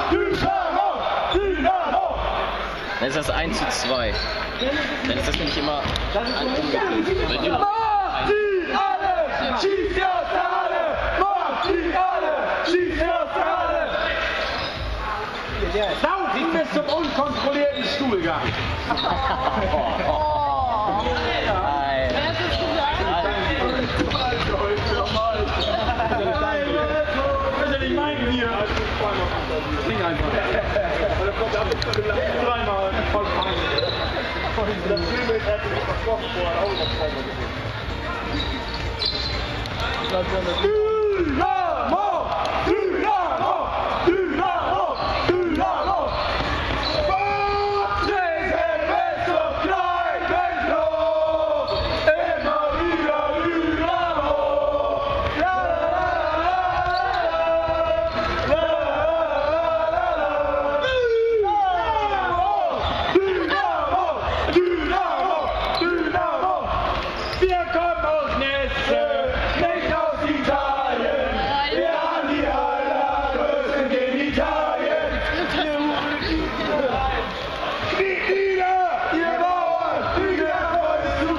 Dann ist das 1:2. Dann ist das nämlich immer umgekehrt. Macht die alle! Schießt ihr aus der Halle! Macht die alle! Schießt ihr aus der Halle! Laufen bis zum unkontrollierten Stuhlgang. Das ist ja nicht mein Bier. Trink einfach. Dreimal. Voll fein. Das Filmbild hat sich versprochen vorher auch noch zweimal gesehen. Dynamo! Dynamo! Dynamo! Dynamo! Fortschritte bis zum kleinen Klo! Immer wieder Dynamo! La la la la la. Dynamo! Dynamo! Dynamo! Wir kommen aus Netze, nicht aus Italien. Wir haben die allergrößten Genitalien. Kniet nieder, ihr Bauern, Hühnervolk zu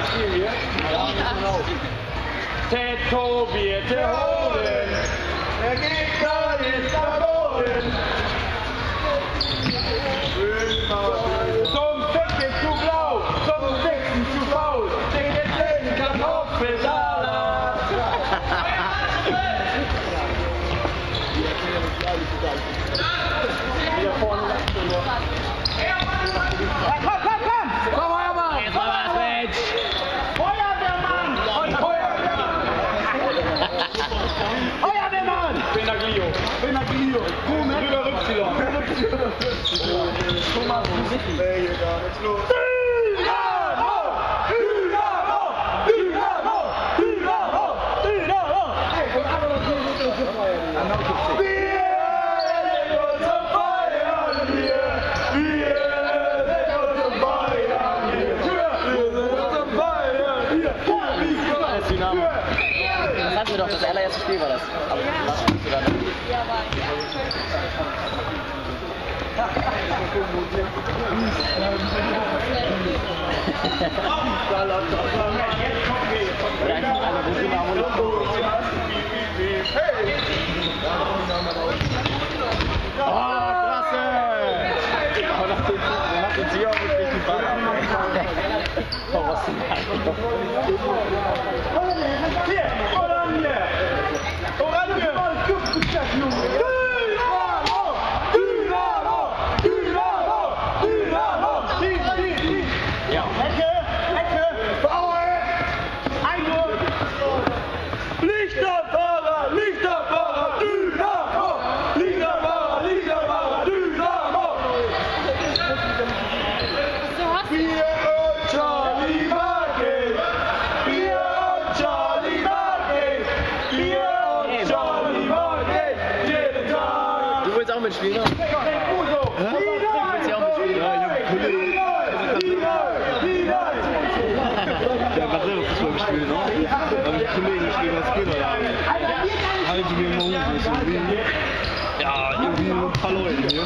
Gast. Tätowierte Hoden, der Gegner ist verloren. Zum Ficken zu blau, zum Wichsen zu faul, den Kartoffelsalat. Komm, Feuermann! Jetzt mal was, Mensch! Feuerwehrmann! Feuerwehrmann! Benaglio! Rüber Rückzieher! Thomas Musicki! Ey, gar nichts los! Dynamo! Dynamo! Dynamo! Dynamo! Dynamo! Ey, und alle noch hier sind wir sind uns zum Feiern hier! Wir sind uns zum Feiern hier! Wir sind uns zum Feiern hier! Das ist Dynamo. Das hatten wir doch, das allererste Spiel war das. Aber was spielst du da noch? Oder eigentlich alle, wo Dynamo noch oh, klasse! Oh, nach dem Tier wirklich die Ball ab. Oh, was denn eigentlich? Hier, Oranje! Oranje! Dynamo! Dynamo! Dynamo! Dynamo! Ja. Ecke! Foul! Einwurf! Lichterfahrer! Dynamo! Lichterfahrer! Dynamo! Wir und Charlie Market! Wir und Charlie Market! Wir und Charlie Market! Jeden Tag! Du willst auch mitspielen, ne? Ja, ich hab selber Fußball gespielt, ne? Da hab ich Kollegen gespielt, was geht da? Halte mir immer hoch, ja, irgendwie ein paar Leute hier.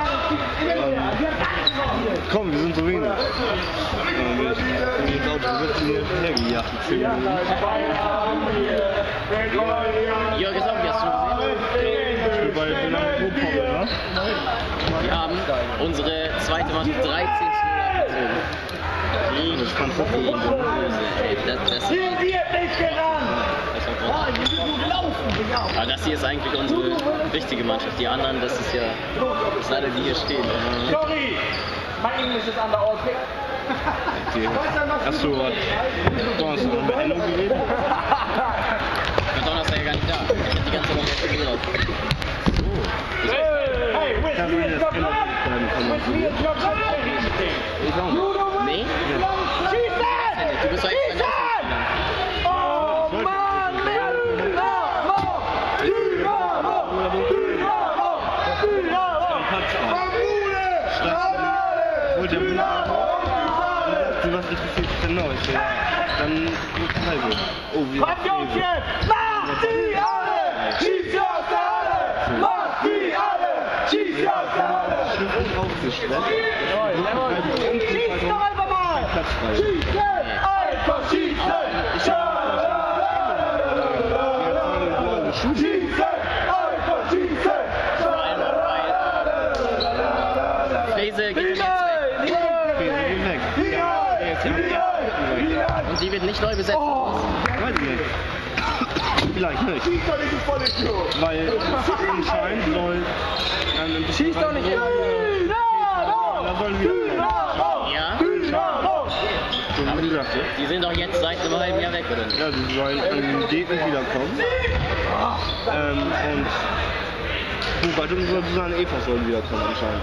Komm, wir sind so wenig. Jetzt Auto wird hier hergejagt. Jörg ist auch gestern gesehen. Ich bin bei Dynamo Großpommern, ne? Wir haben unsere zweite Mannschaft 13:0 abgezogen. Ich fand das so Das Hier wird nicht gerannt! aber das hier ist eigentlich unsere richtige Mannschaft. Die anderen, das ist ja das ist leider die hier stehen. Sorry! My English is under all thick. Okay. Hast du was Donnerstag mit Enno geredet? Mit Donnerstag ja gar nicht da. Ich hab die ganze Zeit noch das Spiel drauf. Hey, with me is your blood! With me is your blood! Ich auch nicht. Nee? Schießen! Du bist doch extra nicht. Oh Mann! Dynamo! Dynamo! Dynamo! Dynamo! Holt der Bruder. Was interessiert dich denn noch? Dann wird es halbe. Oh, wie Kommt Jungs jetzt! Macht die alle! Schießt aus der Halle! Macht die alle! Schlimm aufgestreckt. Schieß doch einfach mal! Schießen! Einfach schießen! Schießen! Einfach schießen! Fräse geht jetzt weg. Und die wird nicht neu besetzt. Weiß ich nicht. Vielleicht nicht. Weil anscheinend soll Schieß doch nicht! Da sollen wir Ja? so wie gesagt, Die sind doch jetzt seit einem halben Jahr weg, oder nicht? ja, die sollen an Gegend wiederkommen. Und Buchhaltung soll Susanne Evers sollen wiederkommen anscheinend.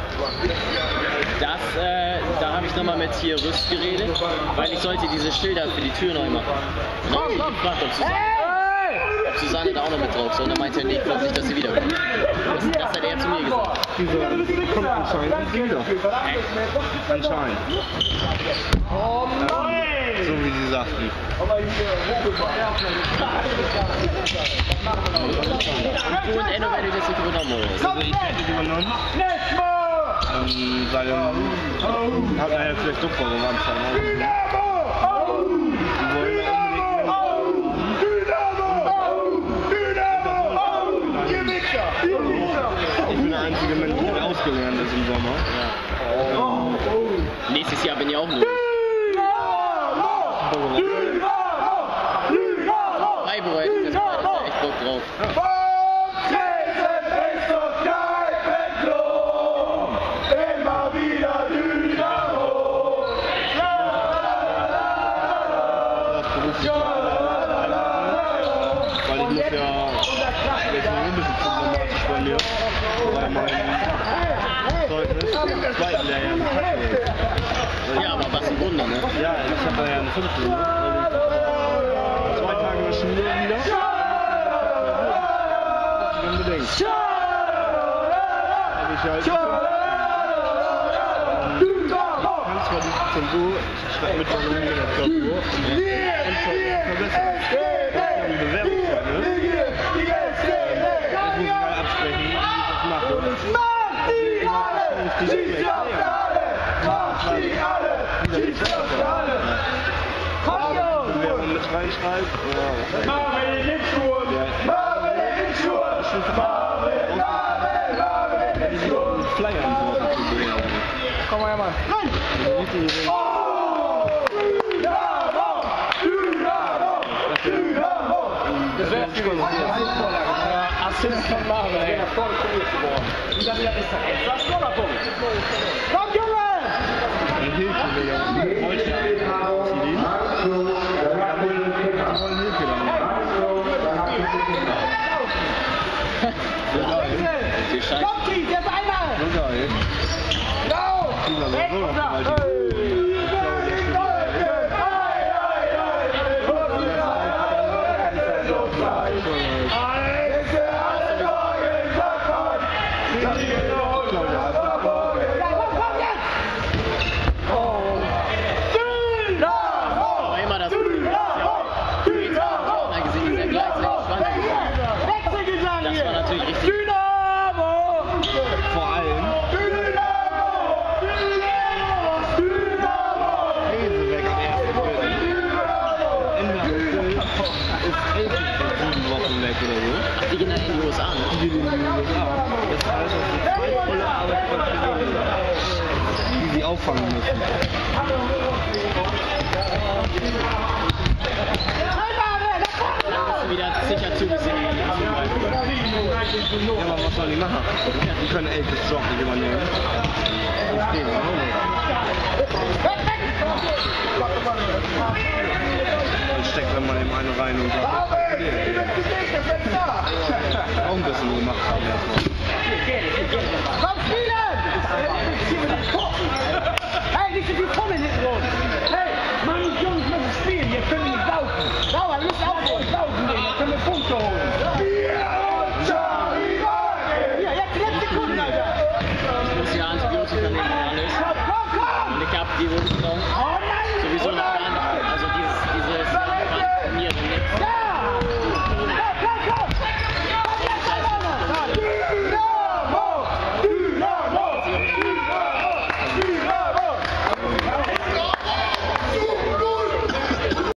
Da habe ich nochmal mit hier Rüst geredet, weil ich sollte diese Schilder für die Tür neu machen. Und dann habe ich gefragt, ob Susanne da auch noch mit drauf soll. Und dann meinte er, nee, plötzlich, dass sie wiederkommt. Das hat er zu mir gesagt. Die kommt anscheinend wieder. Anscheinend. So wie sie sagten. Du und Enno werden das nicht übernommen, oder? Also ich hätte es übernommen. Weil hat er ja vielleicht doch warum anscheinend. Die wollen ja unbedingt. Ich bin der einzige Mensch, der ausgelernt ist im Sommer. Nächstes Jahr bin ich auch nur. Freiburg hätte ich jetzt echt Bock drauf. Weil ich muss ja, jetzt noch ein bisschen problematisch bei mir, weil mein Zeugnis im zweiten Lehrjahr nicht hatte. Ja, aber was ein Wunder, ne? Ja, ich habe ja eine 5 Stunde. 2 Tage in der Schule wieder. Unbedingt. Habe ich halt. Kannst zwar die Zensur statt mit der Klausur und verbessern. Die Bewerbungszeugnis. Das muss ich mal absprechen, wie ich das mache. Bewerbung mit reinschreibt. Flyer entworfen zu bewerben. Komm mal her, Mann. Das wäre Assist von Marvin, ey. Komm, Junge! Ein Hilfewehr. Heute CD. Wollen Hilfe Die Scheiße. Kommt die, jetzt einmal! So geil. Aber immer das. Das war natürlich richtig. Vor allem Käseweg am 1.3. Ende April ist 11 von 7 Wochen weg oder so. Ach, die gehen dann in die USA, ne? Die gehen in die USA. Das heißt, das sind 2 volle Arbeitsplätze, die sie auffangen müssen. Dann bist du wieder sicher zugesehen. Ja, aber was sollen die machen? Die können ältes Job nicht übernehmen. Das geht auch nicht. Dann steckt man mal dem einen rein und sagt, auch ein bisschen gemacht haben erstmal. Komm, spielen! Hey, nicht so viel Fummeln hinten rum! Hey, Mann, die Jungs müssen spielen, ihr könnt nicht laufen! Sauer, müsst auch für euch laufen gehen, dann können wir Punkte holen! Ja, jetzt letzte Sekunde, Alter! Ich muss ja Antibiotika nehmen und alles. Und ich hab die Wunde sowieso noch gar nicht. Also dieses mir nichts. Dynamo!